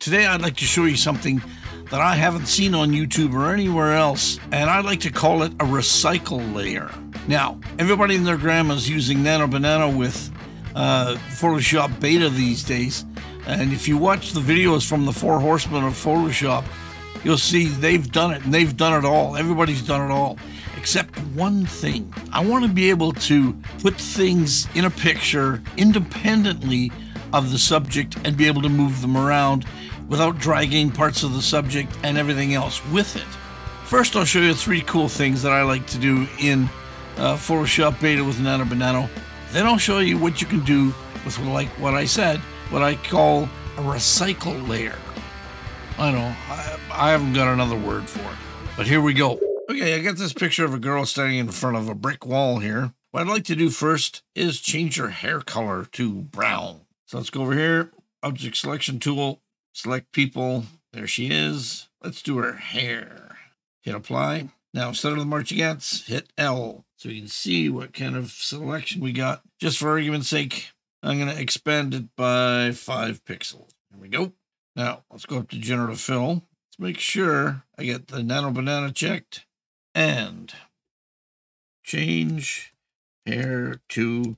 Today I'd like to show you something that I haven't seen on YouTube or anywhere else, and I like to call it a recycle layer. Now, everybody and their grandma's using Nano Banana with Photoshop Beta these days, and if you watch the videos from the Four Horsemen of Photoshop, you'll see they've done it, and they've done it all. Everybody's done it all, except one thing. I want to be able to put things in a picture independently of the subject and be able to move them around without dragging parts of the subject and everything else with it. First, I'll show you 3 cool things that I like to do in Photoshop Beta with Nano Banana. Then I'll show you what you can do with, like what I said, what I call a recycle layer. I know, I haven't got another word for it, but here we go. Okay, I got this picture of a girl standing in front of a brick wall here. What I'd like to do first is change her hair color to brown. So let's go over here, Object Selection Tool, select People. There she is. Let's do her hair. Hit Apply. Now, instead of the marching ants, hit L so you can see what kind of selection we got. Just for argument's sake, I'm going to expand it by 5 pixels. There we go. Now, let's go up to Generative Fill. Let's make sure I get the Nano Banana checked and change hair to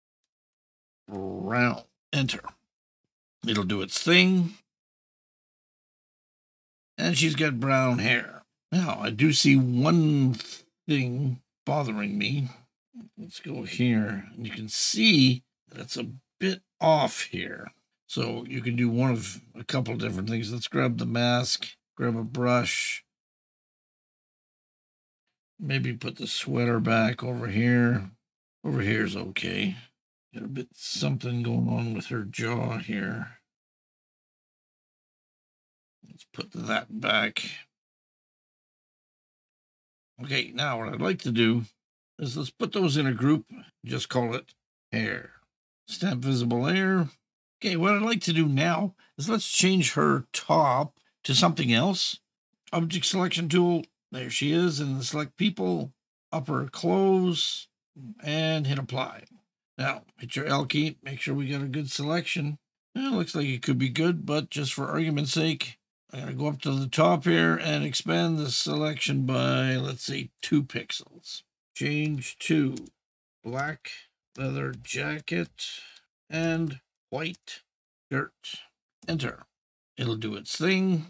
brown. Enter. It'll do its thing. And she's got brown hair. Now, I do see one thing bothering me. Let's go here. And you can see that it's a bit off here. So you can do one of a couple different things. Let's grab the mask, grab a brush. Maybe put the sweater back over here. Over here's okay. Got a bit something going on with her jaw here. Let's put that back. Okay, now what I'd like to do is let's put those in a group. Just call it hair. Stamp visible layer. Okay, what I'd like to do now is let's change her top to something else. Object Selection Tool. There she is. And the Select People. Upper Close. And hit Apply. Now, hit your L key, make sure we got a good selection. It looks like it could be good, but just for argument's sake, I'm going to go up to the top here and expand the selection by, let's say, 2 pixels. Change to black leather jacket and white shirt. Enter. It'll do its thing.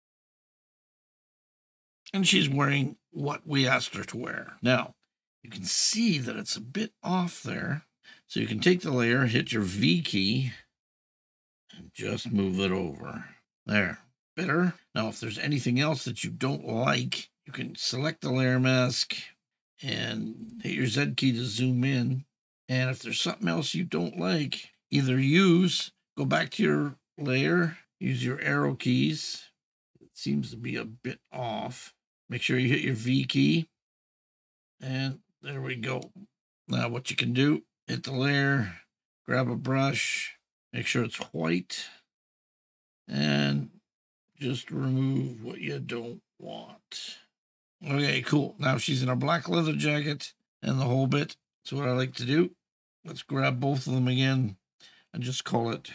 And she's wearing what we asked her to wear. Now, you can see that it's a bit off there. So you can take the layer, hit your V key, and just move it over. There. Better. Now, if there's anything else that you don't like, you can select the layer mask and hit your Z key to zoom in. And if there's something else you don't like, either go back to your layer, use your arrow keys. It seems to be a bit off. Make sure you hit your V key. And there we go. Now, what you can do, hit the layer, grab a brush, make sure it's white, and just remove what you don't want. Okay, cool. Now she's in a black leather jacket and the whole bit. So what I like to do, let's grab both of them again and just call it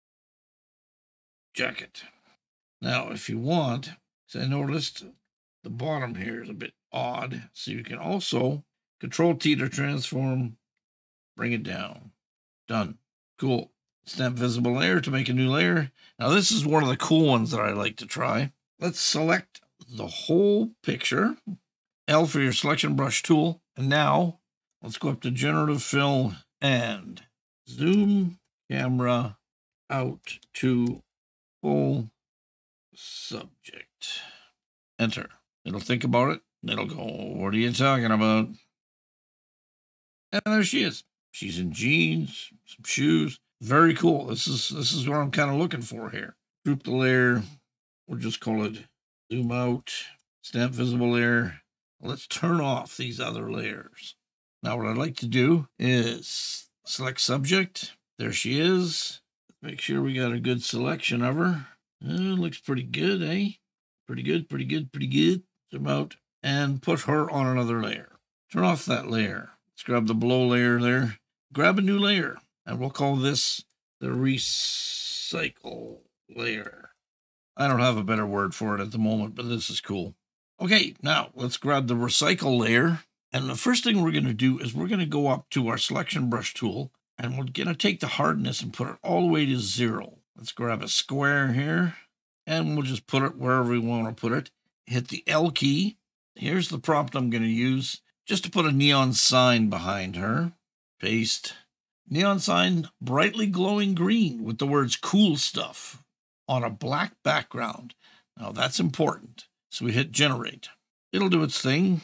jacket. Now, if you want, so I noticed the bottom here is a bit odd. So you can also Control-T to transform, bring it down. Done. Cool. Stamp visible layer to make a new layer. Now, this is one of the cool ones that I like to try. Let's select the whole picture. L for your selection brush tool. And now, let's go up to Generative Fill and zoom camera out to full subject. Enter. It'll think about it. It'll go, what are you talking about? And there she is. She's in jeans, some shoes. Very cool. This is what I'm kind of looking for here. Group the layer. We'll just call it zoom out, stamp visible layer. Let's turn off these other layers. Now what I'd like to do is select subject. There she is. Make sure we got a good selection of her. Looks pretty good, eh? Pretty good, pretty good, pretty good. Zoom out and put her on another layer. Turn off that layer. Let's grab the below layer there. Grab a new layer, and we'll call this the recycle layer. I don't have a better word for it at the moment, but this is cool. Okay, now let's grab the recycle layer. And the first thing we're going to do is we're going to go up to our selection brush tool, and we're going to take the hardness and put it all the way to 0. Let's grab a square here, and we'll just put it wherever we want to put it. Hit the L key. Here's the prompt I'm going to use just to put a neon sign behind her. Paste. Neon sign, brightly glowing green with the words cool stuff on a black background. Now that's important. So we hit generate. It'll do its thing.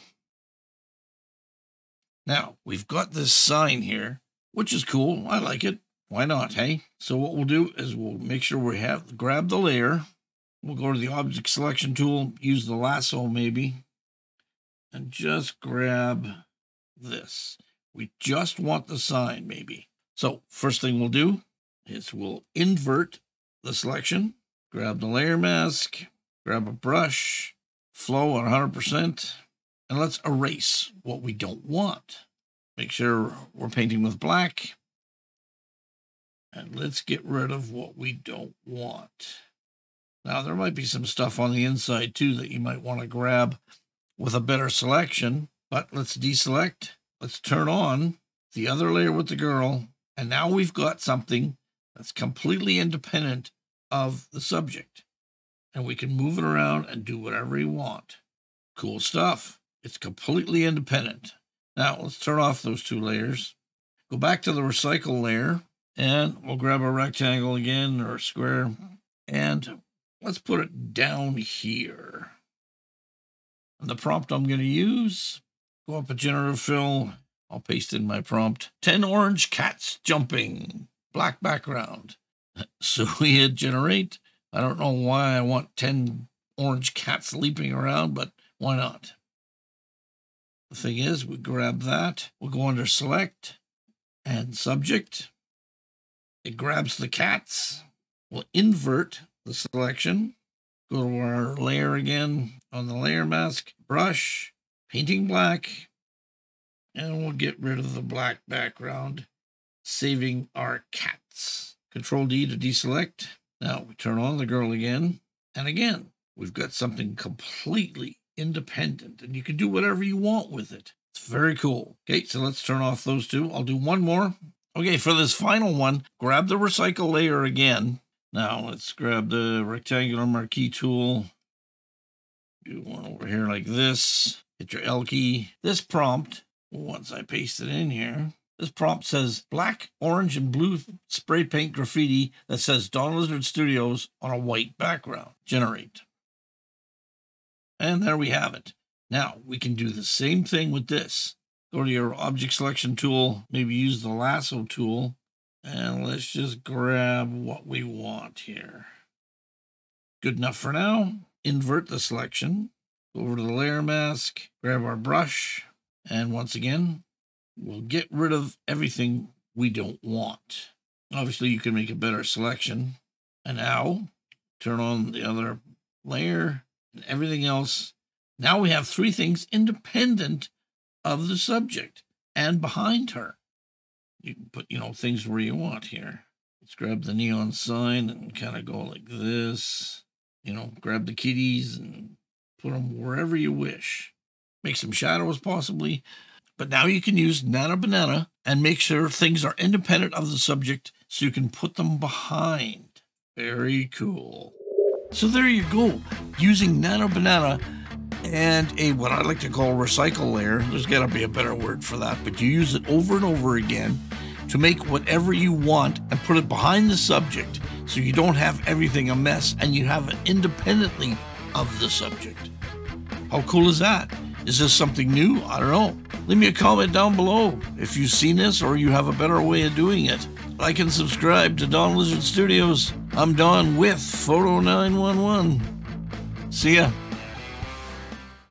Now we've got this sign here, which is cool. I like it. Why not, hey? So what we'll do is we'll make sure we have grab the layer. We'll go to the object selection tool, use the lasso maybe, and just grab this. We just want the sign maybe. So first thing we'll do is we'll invert the selection, grab the layer mask, grab a brush, flow at 100%, and let's erase what we don't want. Make sure we're painting with black, and let's get rid of what we don't want. Now there might be some stuff on the inside too that you might want to grab with a better selection, but let's deselect. Let's turn on the other layer with the girl. And now we've got something that's completely independent of the subject. And we can move it around and do whatever we want. Cool stuff. It's completely independent. Now let's turn off those 2 layers. Go back to the recycle layer, and we'll grab a rectangle again or a square. And let's put it down here. And the prompt I'm going to use, go up a generative fill. I'll paste in my prompt. 10 orange cats jumping, black background. So we hit generate. I don't know why I want 10 orange cats leaping around, but why not? The thing is, we grab that. We'll go under select and subject. It grabs the cats. We'll invert the selection. Go to our layer again on the layer mask, brush, painting black. And we'll get rid of the black background, saving our cats. Control D to deselect. Now we turn on the girl again. And again, we've got something completely independent, and you can do whatever you want with it. It's very cool. Okay, so let's turn off those 2. I'll do one more. Okay, for this final one, grab the recycle layer again. Now let's grab the rectangular marquee tool. Do one over here like this. Hit your L key. This prompt, once I paste it in here, this prompt says black, orange, and blue spray paint graffiti that says DonLizardStudios on a white background. Generate. And there we have it. Now we can do the same thing with this. Go to your object selection tool, maybe use the lasso tool, and let's just grab what we want here. Good enough for now. Invert the selection. Go over to the layer mask, grab our brush, and once again, we'll get rid of everything we don't want. Obviously, you can make a better selection. And now, turn on the other layer and everything else. Now we have 3 things independent of the subject and behind her. You can put, things where you want here. Let's grab the neon sign and kind of go like this. Grab the kitties and put them wherever you wish. Make some shadows possibly. But now you can use Nano Banana and make sure things are independent of the subject so you can put them behind. Very cool. So there you go. Using Nano Banana and what I like to call recycle layer. There's got to be a better word for that. But you use it over and over again to make whatever you want and put it behind the subject so you don't have everything a mess and you have it independently of the subject. How cool is that? Is this something new? I don't know. Leave me a comment down below if you've seen this or you have a better way of doing it. Like and subscribe to DonLizardStudios. I'm Don with Photo 911. See ya.